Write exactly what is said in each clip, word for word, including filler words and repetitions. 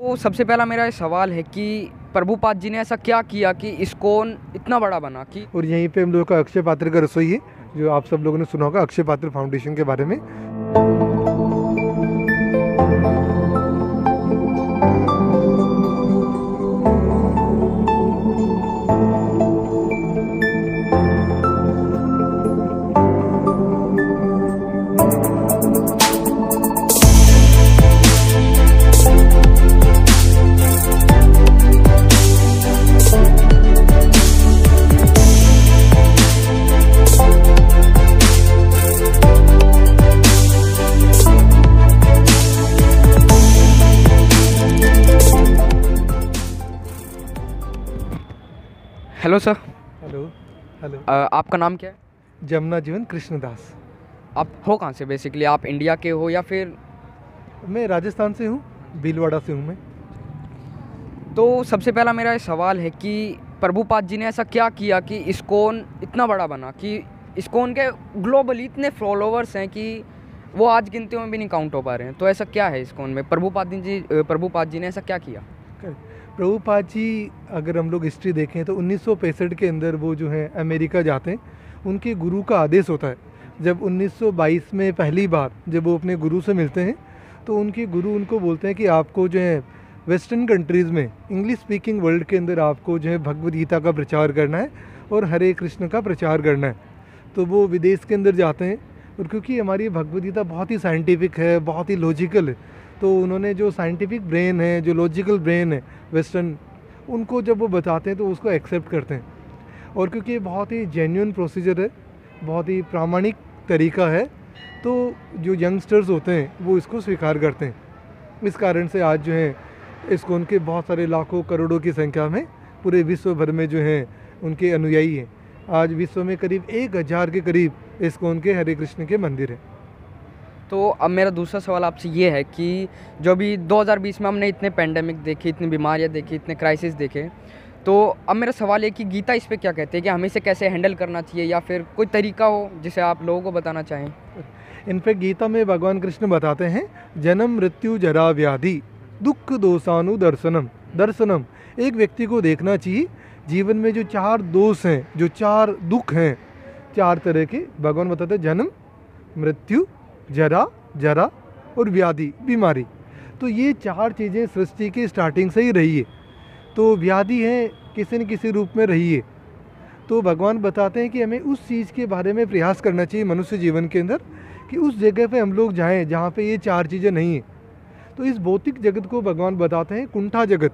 तो सबसे पहला मेरा ये सवाल है कि प्रभुपाद जी ने ऐसा क्या किया कि इस्कॉन इतना बड़ा बना कि और यहीं पे हम लोग का अक्षय पात्र का रसोई है, जो आप सब लोगों ने सुना होगा अक्षय पात्र फाउंडेशन के बारे में। Hello sir. Hello hello uh, आपका नाम क्या है? जमुना जीवन कृष्णदास। आप हो कहाँ से बेसिकली? आप इंडिया के हो या फिर? मैं राजस्थान से हूँ, भीलवाड़ा से हूँ मैं। तो सबसे पहला मेरा ये सवाल है कि प्रभुपाद जी ने ऐसा क्या किया कि इस्कॉन इतना बड़ा बना कि इस्कॉन के ग्लोबली इतने फॉलोअर्स हैं कि वो आज गिनतियों में भी नहीं काउंट हो पा रहे हैं। तो ऐसा क्या है इस्कॉन में? प्रभुपाद जी प्रभुपाद जी ने ऐसा क्या किया? प्रभुपाद जी अगर हम लोग हिस्ट्री देखें तो उन्नीस सौ पैंसठ के अंदर वो जो है अमेरिका जाते हैं, उनके गुरु का आदेश होता है। जब उन्नीस सौ बाईस में पहली बार जब वो अपने गुरु से मिलते हैं तो उनके गुरु उनको बोलते हैं कि आपको जो है वेस्टर्न कंट्रीज़ में, इंग्लिश स्पीकिंग वर्ल्ड के अंदर आपको जो है भगवद गीता का प्रचार करना है और हरे कृष्ण का प्रचार करना है। तो वो विदेश के अंदर जाते हैं, और क्योंकि हमारी भगवद गीता बहुत ही साइंटिफिक है, बहुत ही लॉजिकल है, तो उन्होंने जो साइंटिफिक ब्रेन है, जो लॉजिकल ब्रेन है वेस्टर्न, उनको जब वो बताते हैं तो उसको एक्सेप्ट करते हैं। और क्योंकि ये बहुत ही जेन्युइन प्रोसीजर है, बहुत ही प्रामाणिक तरीका है, तो जो यंगस्टर्स होते हैं वो इसको स्वीकार करते हैं। इस कारण से आज जो है इस्कॉन के बहुत सारे लाखों करोड़ों की संख्या में पूरे विश्व भर में जो हैं उनके अनुयायी हैं। आज विश्व में करीब एक हज़ार के करीब इस्कॉन के हरे कृष्ण के मंदिर हैं। तो अब मेरा दूसरा सवाल आपसे ये है कि जो भी दो हज़ार बीस में हमने इतने पेंडेमिक देखे, इतनी बीमारियां देखी, इतने क्राइसिस देखे, तो अब मेरा सवाल है कि गीता इस पे क्या कहते हैं कि हमें इसे कैसे हैंडल करना चाहिए, या फिर कोई तरीका हो जिसे आप लोगों को बताना चाहें? इनफैक्ट गीता में भगवान कृष्ण बताते हैं, जन्म मृत्यु जरा व्याधि दुख दोषानु दर्शनम दर्शनम। एक व्यक्ति को देखना चाहिए जीवन में जो चार दोष हैं, जो चार दुख हैं, चार तरह के भगवान बताते हैं, जन्म मृत्यु जरा जरा और व्याधि बीमारी। तो ये चार चीज़ें सृष्टि की स्टार्टिंग से ही रही है। तो व्याधि है किसी न किसी रूप में रही है। तो भगवान बताते हैं कि हमें उस चीज़ के बारे में प्रयास करना चाहिए मनुष्य जीवन के अंदर कि उस जगह पे हम लोग जाएं जहाँ पे ये चार चीज़ें नहीं हैं। तो इस भौतिक जगत को भगवान बताते हैं कुंठा जगत,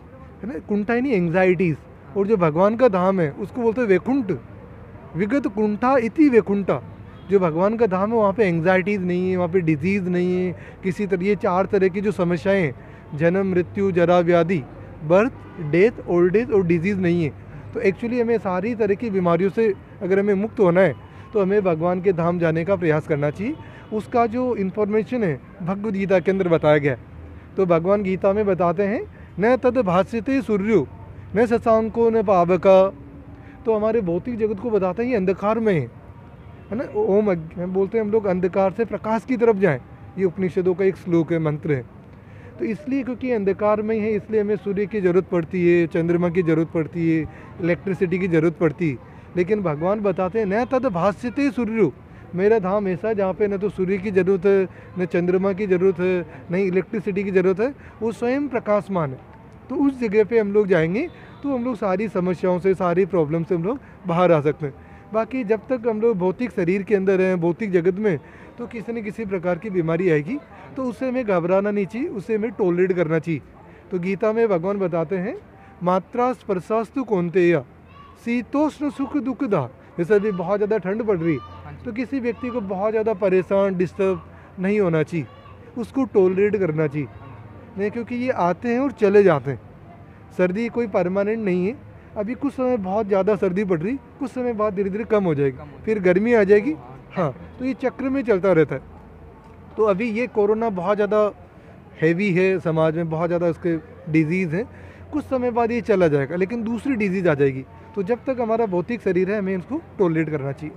है ना, कुंठा यानी एंग्जाइटीज़। और जो भगवान का धाम है उसको बोलते हैं वैकुंठ, विगत कुंठा इति वैकुंठा। जो भगवान का धाम है वहाँ पे एंग्जाइटीज़ नहीं है, वहाँ पे डिजीज़ नहीं है, किसी तरह ये चार तरह की जो समस्याएं हैं, जन्म मृत्यु जरा व्याधि, बर्थ डेथ ओल्ड एज और डिजीज़ नहीं है। तो एक्चुअली हमें सारी तरह की बीमारियों से अगर हमें मुक्त होना है तो हमें भगवान के धाम जाने का प्रयास करना चाहिए। उसका जो इन्फॉर्मेशन है भगवद गीता के अंदर बताया गया है। तो भगवान गीता में बताते हैं, न तद भास्यते सूर्यो न शशांको न पावका। तो हमारे भौतिक जगत को बताते हैं ये अंधकार में है, है ना। ओम हम बोलते हैं हम लोग अंधकार से प्रकाश की तरफ जाएं, ये उपनिषदों का एक श्लोक है, मंत्र है। तो इसलिए क्योंकि अंधकार में ही है इसलिए हमें सूर्य की ज़रूरत पड़ती है, चंद्रमा की ज़रूरत पड़ती है, इलेक्ट्रिसिटी की ज़रूरत पड़ती है। लेकिन भगवान बताते हैं, न तद भास्यते सूर्यो, मेरा धाम ऐसा जहाँ पे न तो सूर्य की ज़रूरत है, न चंद्रमा की ज़रूरत है, न इलेक्ट्रिसिटी की ज़रूरत है, वो स्वयं प्रकाशमान है। तो उस जगह पे हम लोग जाएंगे तो हम लोग सारी समस्याओं से, सारी प्रॉब्लम से हम लोग बाहर आ सकते हैं। बाकी जब तक हम लोग भौतिक शरीर के अंदर हैं, भौतिक जगत में, तो किसी न किसी प्रकार की बीमारी आएगी, तो उससे हमें घबराना नहीं चाहिए, उससे हमें टॉलरेट करना चाहिए। तो गीता में भगवान बताते हैं, मात्रा स्पर्शास्तु कौन्तेय शीतोष्ण सुख दुखदा। जैसे अभी बहुत ज़्यादा ठंड पड़ रही तो किसी व्यक्ति को बहुत ज़्यादा परेशान डिस्टर्ब नहीं होना चाहिए, उसको टॉलरेट करना चाहिए नहीं, क्योंकि ये आते हैं और चले जाते हैं। सर्दी कोई परमानेंट नहीं है। अभी कुछ समय बहुत ज़्यादा सर्दी पड़ रही, कुछ समय बाद धीरे धीरे कम हो जाएगी, फिर गर्मी आ जाएगी। हाँ, तो ये चक्र में चलता रहता है। तो अभी ये कोरोना बहुत ज़्यादा हैवी है, समाज में बहुत ज़्यादा उसके डिजीज़ हैं, कुछ समय बाद ये चला जाएगा, लेकिन दूसरी डिजीज़ आ जाएगी। तो जब तक हमारा भौतिक शरीर है हमें इसको टॉलरेट करना चाहिए।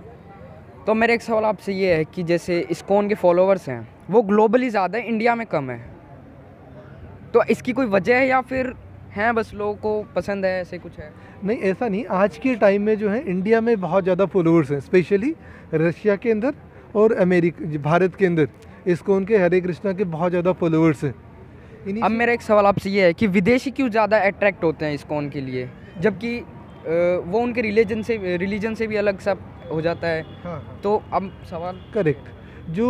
तो मेरा एक सवाल आपसे ये है कि जैसे इस्कॉन के फॉलोअर्स हैं वो ग्लोबली ज़्यादा है, इंडिया में कम है, तो इसकी कोई वजह है या फिर हैं बस लोगों को पसंद है, ऐसे कुछ है? नहीं, ऐसा नहीं। आज के टाइम में जो है इंडिया में बहुत ज़्यादा फॉलोअर्स हैं, स्पेशली रशिया के अंदर और अमेरिका भारत के अंदर इस्कॉन के हरे कृष्णा के बहुत ज़्यादा फॉलोअर्स हैं। इन्हीं अब से- मेरा एक सवाल आपसे ये है कि विदेशी क्यों ज़्यादा अट्रैक्ट होते हैं इस्कॉन के लिए, जबकि अ, वो उनके रिलीजन से रिलीजन से भी अलग सा हो जाता है। हाँ हाँ, तो अब सवाल करेक्ट। जो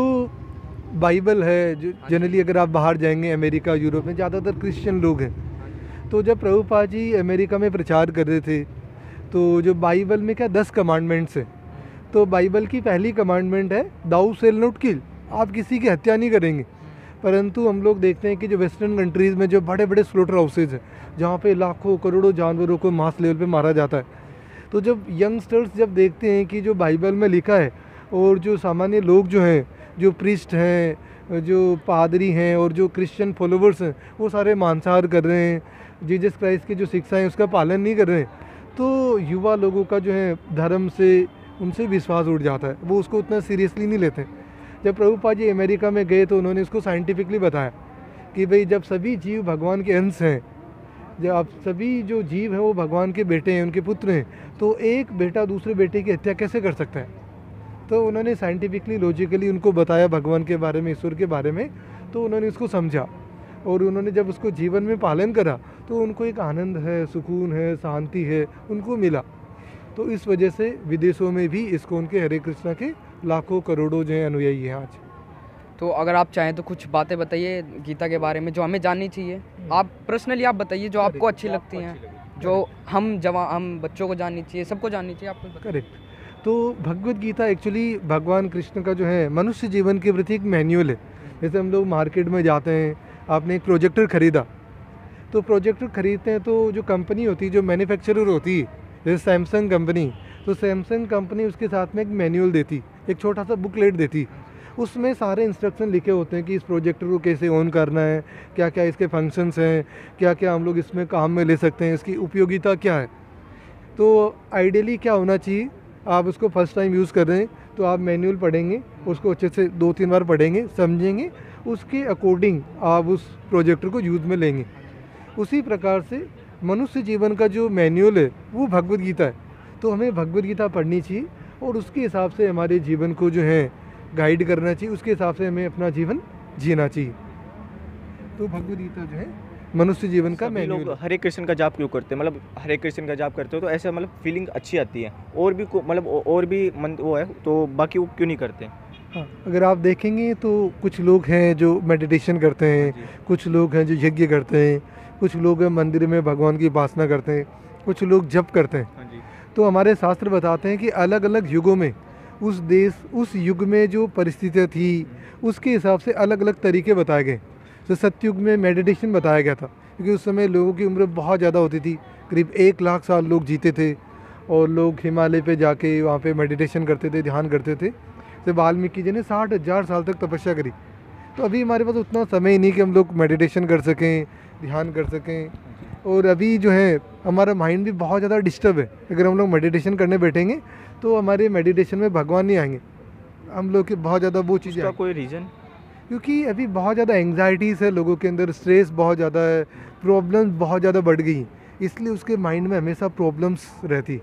बाइबल है, जो जनरली अगर आप बाहर जाएंगे अमेरिका यूरोप में ज़्यादातर क्रिश्चियन लोग हैं। तो जब प्रभुपाद जी अमेरिका में प्रचार कर रहे थे तो जो बाइबल में क्या दस कमांडमेंट्स हैं, तो बाइबल की पहली कमांडमेंट है दाऊ सेल नॉट किल, आप किसी की हत्या नहीं करेंगे। परंतु हम लोग देखते हैं कि जो वेस्टर्न कंट्रीज़ में जो बड़े बड़े स्लोटर हाउसेज हैं जहाँ पे लाखों करोड़ों जानवरों को मास लेवल पे मारा जाता है, तो जब यंगस्टर्स जब देखते हैं कि जो बाइबल में लिखा है और जो सामान्य लोग जो हैं, जो प्रीस्ट हैं, जो पादरी हैं और जो क्रिश्चियन फॉलोवर्स हैं, वो सारे मांसाहार कर रहे हैं, जीसस क्राइस्ट की जो शिक्षा है उसका पालन नहीं कर रहे हैं, तो युवा लोगों का जो है धर्म से उनसे विश्वास उठ जाता है, वो उसको उतना सीरियसली नहीं लेते। जब प्रभुपाद जी अमेरिका में गए तो उन्होंने इसको साइंटिफिकली बताया कि भाई जब सभी जीव भगवान के अंश हैं, जब आप सभी जो जीव हैं वो भगवान के बेटे हैं, उनके पुत्र हैं, तो एक बेटा दूसरे बेटे की हत्या कैसे कर सकता है। तो उन्होंने साइंटिफिकली लॉजिकली उनको बताया भगवान के बारे में, ईश्वर के बारे में, तो उन्होंने उसको समझा और उन्होंने जब उसको जीवन में पालन करा तो उनको एक आनंद है, सुकून है, शांति है उनको मिला। तो इस वजह से विदेशों में भी इस्कॉन के हरे कृष्णा के लाखों करोड़ों जो हैं अनुयायी हैं आज। तो अगर आप चाहें तो कुछ बातें बताइए गीता के बारे में जो हमें जाननी चाहिए। आप पर्सनली आप बताइए जो आपको अच्छी लगती हैं, जो हम जवा हम बच्चों को जाननी चाहिए, सबको जाननी चाहिए, आपको बताइए। करेक्ट। तो भगवत गीता एक्चुअली भगवान कृष्ण का जो है मनुष्य जीवन के प्रति एक मैनुअल है। जैसे हम लोग मार्केट में जाते हैं, आपने एक प्रोजेक्टर खरीदा, तो प्रोजेक्टर खरीदते हैं तो जो कंपनी होती है, जो मैन्युफैक्चरर होती है, जैसे सैमसंग कंपनी, तो सैमसंग कंपनी उसके साथ में एक मैनुअल देती, एक छोटा सा बुकलेट देती, उसमें सारे इंस्ट्रक्शन लिखे होते हैं कि इस प्रोजेक्टर को कैसे ऑन करना है, क्या क्या इसके फंक्शंस हैं, क्या क्या हम लोग इसमें काम में ले सकते हैं, इसकी उपयोगिता क्या है। तो आइडियली क्या होना चाहिए, आप उसको फर्स्ट टाइम यूज़ कर रहे हैं तो आप मैनुअल पढ़ेंगे, उसको अच्छे से दो तीन बार पढ़ेंगे, समझेंगे, उसके अकॉर्डिंग आप उस प्रोजेक्टर को यूज़ में लेंगे। उसी प्रकार से मनुष्य जीवन का जो मैनुअल है वो भगवत गीता है। तो हमें भगवत गीता पढ़नी चाहिए और उसके हिसाब से हमारे जीवन को जो है गाइड करना चाहिए, उसके हिसाब से हमें अपना जीवन जीना चाहिए। तो भगवत गीता जो है मनुष्य जीवन का सभी मैनुअल लोग है। हरे कृष्ण का जाप क्यों करते हैं? मतलब हरे कृष्ण का जाप करते हो तो ऐसे मतलब फीलिंग अच्छी आती है, और भी को- मतलब औ- और भी मन वो है तो बाकी वो क्यों नहीं करते? हाँ, अगर आप देखेंगे तो कुछ लोग हैं जो मेडिटेशन करते हैं, कुछ लोग हैं जो यज्ञ करते हैं, कुछ लोग हैं मंदिर में भगवान की उपासना करते हैं, कुछ लोग जप करते हैं। हाँ जी। तो हमारे शास्त्र बताते हैं कि अलग अलग युगों में उस देश उस युग में जो परिस्थितियाँ थी उसके हिसाब से अलग अलग तरीके बताए गए। तो सतयुग में मेडिटेशन बताया गया था क्योंकि उस समय लोगों की उम्र बहुत ज़्यादा होती थी, करीब एक लाख साल लोग जीते थे और लोग हिमालय पे जाके वहाँ पे मेडिटेशन करते थे, ध्यान करते थे। तो वाल्मीकि जी ने साठ हज़ार साल तक तपस्या करी। तो अभी हमारे पास उतना समय ही नहीं कि हम लोग मेडिटेशन कर सकें, ध्यान कर सकें। और अभी जो है हमारा माइंड भी बहुत ज़्यादा डिस्टर्ब है। अगर हम लोग मेडिटेशन करने बैठेंगे तो हमारे मेडिटेशन में भगवान नहीं आएंगे, हम लोग की बहुत ज़्यादा वो चीज़ें उसका आएंगी। कोई रीज़न? क्योंकि अभी बहुत ज़्यादा एंग्जाइटीज़ है लोगों के अंदर, स्ट्रेस बहुत ज़्यादा है, प्रॉब्लम्स बहुत ज़्यादा बढ़ गई, इसलिए उसके माइंड में हमेशा प्रॉब्लम्स रहती।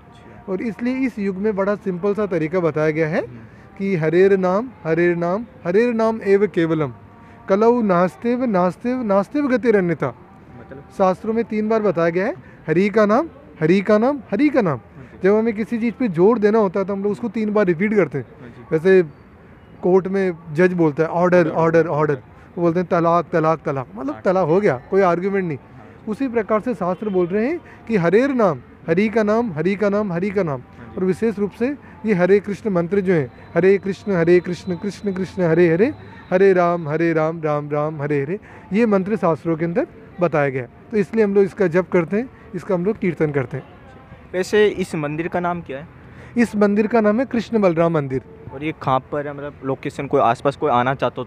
और इसलिए इस युग में बड़ा सिंपल सा तरीका बताया गया है कि हरेर नाम हरेर नाम हरेर नाम एव केवलम कलऊ नास्तेव नास्तेव नास्तेव गतिरन्यता। मतलब शास्त्रों में तीन बार बताया गया है हरि का नाम, हरि का नाम, हरि का नाम। जब हमें किसी चीज़ पे जोर देना होता है तो हम लोग उसको तीन बार रिपीट करते हैं। हाँ जी। वैसे कोर्ट में जज बोलता है ऑर्डर ऑर्डर ऑर्डर, वो बोलते हैं तलाक तलाक तलाक, मतलब तलाक हो गया, कोई आर्ग्यूमेंट नहीं। उसी प्रकार से शास्त्र बोल रहे हैं कि हरेर नाम, हरि का नाम, हरि का नाम, हरि का नाम। और विशेष रूप से ये हरे कृष्ण मंत्र जो हैं, हरे कृष्ण हरे कृष्ण कृष्ण कृष्ण हरे हरे, हरे राम हरे राम राम राम हरे हरे, ये मंत्र शास्त्रों के अंदर बताया गया है। तो इसलिए हम लोग इसका जप करते हैं, इसका हम लोग कीर्तन करते हैं। वैसे इस मंदिर का नाम क्या है? इस मंदिर का नाम है कृष्ण बलराम मंदिर। और ये कहाँ पर है? मतलब लोकेशन, कोई आसपास कोई आना चाहता हो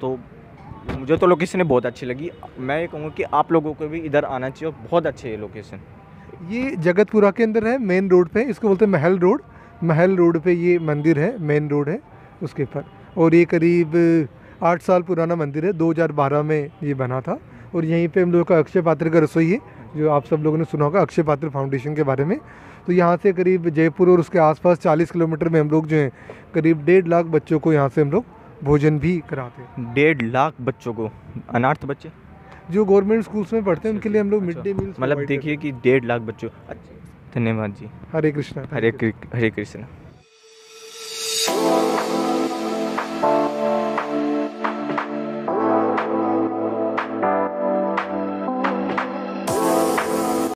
तो मुझे तो लोकेशन बहुत अच्छी लगी। मैं ये कहूँगा कि आप लोगों को भी इधर आना चाहिए, और बहुत अच्छी है लोकेशन। ये जगतपुरा के अंदर है, मेन रोड पे, इसको बोलते हैं महल रोड। महल रोड पे ये मंदिर है, मेन रोड है उसके पर। और ये करीब आठ साल पुराना मंदिर है, दो हज़ार बारह में ये बना था और यहीं पे हम लोग का अक्षय पात्र का रसोई है, जो आप सब लोगों ने सुना होगा अक्षय पात्र फाउंडेशन के बारे में। तो यहाँ से करीब जयपुर और उसके आसपास चालीस किलोमीटर में हम लोग जो हैं करीब डेढ़ लाख बच्चों को यहाँ से हम लोग भोजन भी कराते हैं। डेढ़ लाख बच्चों को, अनाथ बच्चे जो गवर्नमेंट स्कूल्स में पढ़ते हैं उनके लिए हम लोग मिड अच्छा। डे मील मतलब देखिए कि डेढ़ लाख बच्चों। अच्छा, धन्यवाद जी। हरे कृष्णा। हरे कृ- हरे कृष्ण।